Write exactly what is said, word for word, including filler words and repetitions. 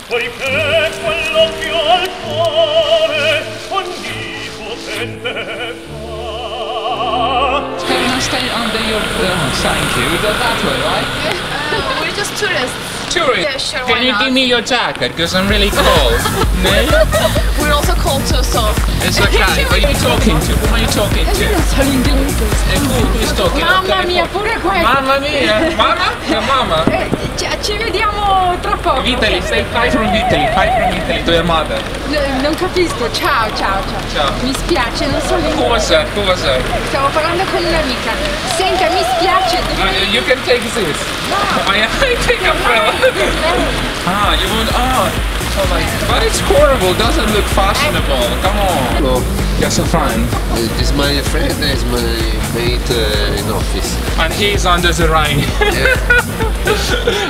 poiché quell'occhio al cuore ogni potente fa. Can I stay under your... Oh, thank you. We go that way, right? Uh, we're just tourists. Tourist, Yeah, sure, can why you not? give me your jacket? Because I'm really cold. No? We're also cold too, so... It's okay. Who are you talking to? Who are you talking to? Io non sono inglese. And who, who is talking? Mamma Okay, mia, who- pure questo. Mamma mia! Mamma? La mamma? Eh, ci, ci vediamo tra poco. Italy, stay fly from Italy, fly from Italy to your mother. N- non capisco, ciao, ciao, ciao. Ciao. Mi spiace, non so l'inglese. Cosa? Cosa? Stavo parlando con un'amica. Senta, mi spiace. Uh, you can take this. I, I take umbrella. Ah, you want... Ah. So like, but it's horrible, doesn't look fashionable. Come on. Hello, You're so fine. uh, this is my friend, is my mate uh, in office. And he's under the rain. Yeah.